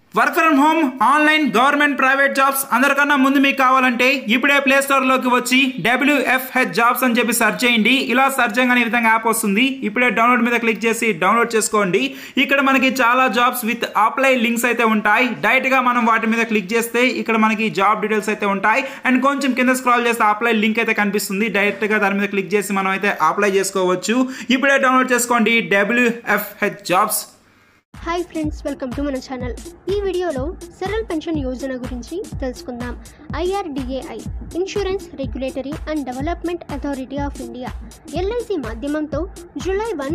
Work from home online government private jobs అందరికన్నా ముందు మీకు కావాలంటే ఇప్పుడే ప్లే స్టోర్ లోకి వచ్చి WFH జాబ్స్ అని చెప్పి సెర్చ్ చేయండి. ఇలా సెర్చ్ చేయగానే ఈ విధంగా యాప్ వస్తుంది. ఇప్పుడే డౌన్లోడ్ మీద క్లిక్ చేసి డౌన్లోడ్ చేసుకోండి. ఇక్కడ మనకి చాలా జాబ్స్ విత్ అప్లై లింక్స్ అయితే ఉంటాయి. డైరెక్ట్ గా మనం వాటి మీద క్లిక్ చేస్తే ఇక్కడ మనకి జాబ్ డీటెయిల్స్ అయితే ఉంటాయి. అండ్ కొంచెం కింద స్క్రాల్ చేస్తే అప్లై లింక్ అయితే కనిపిస్తుంది. డైరెక్ట్ గా దాని మీద క్లిక్ చేసి మనం అయితే అప్లై చేసుకోవచ్చు. ఇప్పుడే డౌన్లోడ్ చేసుకోండి WFH jobs. Hi friends, welcome to మన ఛానల్. ఈ వీడియోలో సరల్ పెన్షన్ యోజన గురించి తెలుసుకుందాం. IRDAI insurance regulatory and development authority of India LIC మాధ్యమంతో జూలై 1,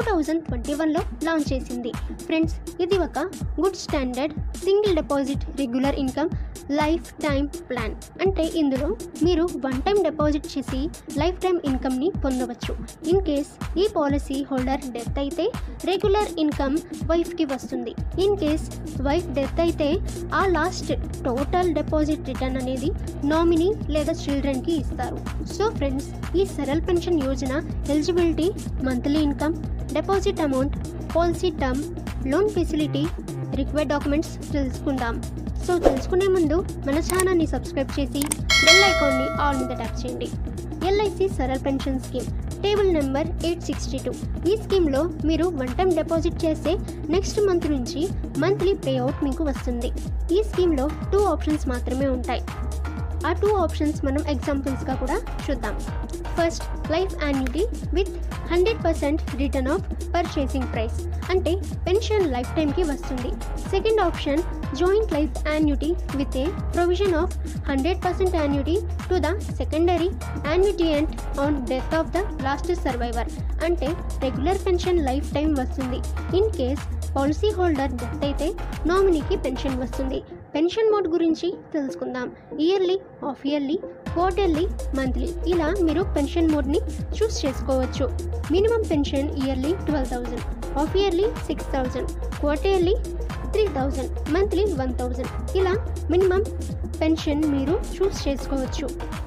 2021లో లాంచ్ చేసింది. ఫ్రెండ్స్, ఇది ఒక good standard single deposit regular income life time plan. అంటే ఇందులో మీరు వన్ టైం డిపాజిట్ చేసి లైఫ్ టైం ఇన్కమ్ని పొందవచ్చు. ఇన్ కేస్ ఈ పాలసీ హోల్డర్ డెత్ అయితే రెగ్యులర్ ఇన్కమ్ వైఫ్కి వస్తుంది. ఇన్ కేస్ వైఫ్ డెత్ అయితే ఆ లాస్ట్ టోటల్ డిపాజిట్ రిటర్న్ అనేది నామినీ లేదా చిల్డ్రన్కి ఇస్తారు. సో ఫ్రెండ్స్, ఈ Saral pension Yojana eligibility, monthly income, deposit amount, policy term, loan facility, required documents తెలుసుకుందాం. సో తెలుసుకునే ముందు మన ఛానల్ని సబ్స్క్రైబ్ చేసి బెల్ ఐకాన్ని ఆల్ మీద ట్యాప్ చేయండి. LIC Saral pension scheme table number 862. ఈ స్కీమ్లో మీరు వన్ టైం డిపాజిట్ చేస్తే నెక్స్ట్ మంత్ నుంచి మంత్లీ పే అవుట్ మీకు వస్తుంది. ఈ స్కీమ్లో 2 ఆప్షన్స్ మాత్రమే ఉంటాయి. ఆ 2 ఆప్షన్స్ మనం ఎగ్జాంపుల్స్గా కూడా చూద్దాం. First, life annuity with 100% return of purchasing price, అంటే పెన్షన్ లైఫ్ టైంకి వస్తుంది. Second option, joint life annuity with a provision of 100% annuity to the secondary annuitant on death of the last survivor, అంటే regular pension life time వస్తుంది. In case policy holder death అయితే నామినీకి pension mode. పెన్షన్ మోడ్ గురించి తెలుసుకుందాం. Yearly, half yearly, quarterly, monthly, ఇలా మీరు పెన్షన్ మోడ్ని చూస్ చేసుకోవచ్చు. Minimum pension yearly 12,000, half yearly 6,000, quarterly 3,000, monthly 1,000, ఇలా మినిమం పెన్షన్ మీరు చూస్ చేసుకోవచ్చు.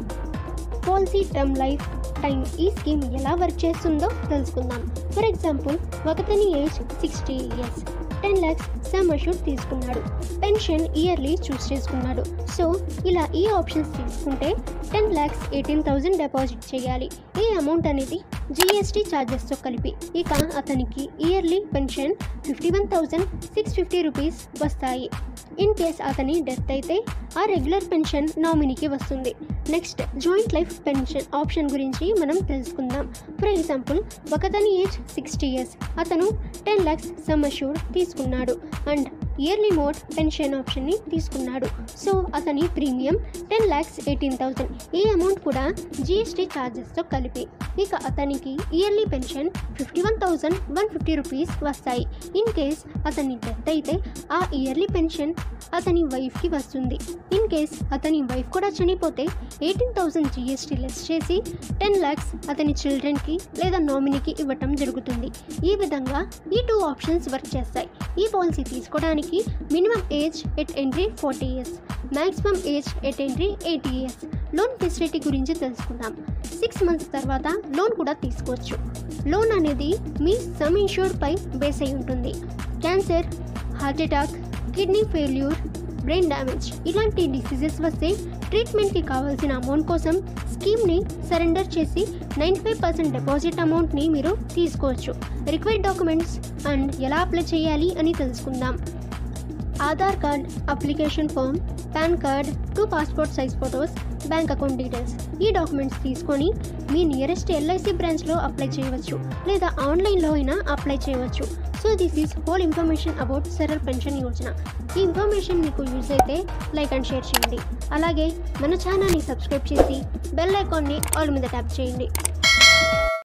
పాలసీ టర్మ్ లైఫ్ టైం ఈ స్కీమ్ ఎలా వర్క్ చేస్తుందో తెలుసుకుందాం. ఫర్ ఎగ్జాంపుల్, ఒకతని age 60 years, 10 lakhs sum assured తీసుకున్నాడు. పెన్షన్ ఇయర్లీ చూస్ చేసుకున్నాడు. సో ఇలా ఈ ఆప్షన్స్ తీసుకుంటే 10 lakhs 18,000 డిపాజిట్ చేయాలి. ఈ అమౌంట్ అనేది GST ఛార్జెస్తో కలిపి. ఇక అతనికి ఇయర్లీ పెన్షన్ 51,650 రూపీస్ వస్తాయి. ఇన్ కేస్ అతని డెత్ అయితే ఆ రెగ్యులర్ పెన్షన్ నామినీకి వస్తుంది. Next, joint life pension option గురించి మనం తెలుసుకుందాం. ఫర్ ఎగ్జాంపుల్, ఒకతని ఏజ్ 60 years, అతను 10 lakhs సమ్ అష్యూర్డ్ తీసుకున్నాడు అండ్ ఇయర్లీ మోడ్ పెన్షన్ ఆప్షన్ని తీసుకున్నాడు. సో అతని ప్రీమియం 10,18,000. ఈ అమౌంట్ కూడా GST ఛార్జెస్తో కలిపి. ఇక అతనికి ఇయర్లీ పెన్షన్ 51,150 రూపీస్ వస్తాయి. ఇన్ కేస్ అతని డెత్ అయితే ఆ ఇయర్లీ పెన్షన్ అతని వైఫ్కి వస్తుంది. ఇన్ కేస్ అతని వైఫ్ కూడా చనిపోతే 18,000 GST లెస్ చేసి 10 lakhs అతని చిల్డ్రన్కి లేదా నామినీకి ఇవ్వటం జరుగుతుంది. ఈ విధంగా ఈ 2 ఆప్షన్స్ వర్క్ చేస్తాయి. ఈ పాలసీ తీసుకోవడానికి minimum age at entry 40 years, maximum age at entry 80 years. Loan facility గురించి తెలుసుకుందాం. 6 months తర్వాత లోన్ కూడా తీసుకోవచ్చు. లోన్ అనేది మీ సమ్ ఇన్ష్యూర్డ్ పై బేస్ అయి ఉంటుంది. Cancer, heart attack, kidney failure, brain damage ఇలాంటి డిసీజెస్ వస్తే ట్రీట్మెంట్కి కావాల్సిన అమౌంట్ కోసం స్కీమ్ని సరెండర్ చేసి 95% డిపాజిట్ అమౌంట్ని మీరు తీసుకోవచ్చు. రిక్వైర్డ్ డాక్యుమెంట్స్ అండ్ ఎలా అప్లై చేయాలి అని తెలుసుకుందాం. Aadhaar card, application form, pan card, 2 passport size photos, bank account details. ఈ డాక్యుమెంట్స్ తీసుకొని మీ నియరెస్ట్ LIC బ్రాంచ్లో అప్లై చేయవచ్చు లేదా ఆన్లైన్లో అయినా అప్లై చేయవచ్చు. So this is whole information about Saral pension Yojana. ఈ ఇన్ఫర్మేషన్ మీకు యూజ్ అయితే లైక్ అండ్ షేర్ చేయండి. అలాగే మన ఛానల్ని సబ్స్క్రైబ్ చేసి బెల్ ఐకాన్ని ఆల్ మీద ట్యాప్ చేయండి.